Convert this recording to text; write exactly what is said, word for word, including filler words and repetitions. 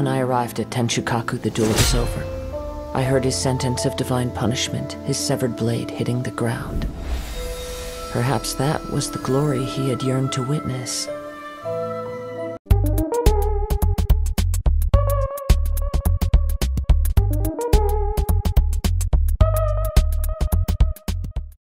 When I arrived at Tenshukaku, the duel was over. I heard his sentence of divine punishment, his severed blade hitting the ground. Perhaps that was the glory he had yearned to witness.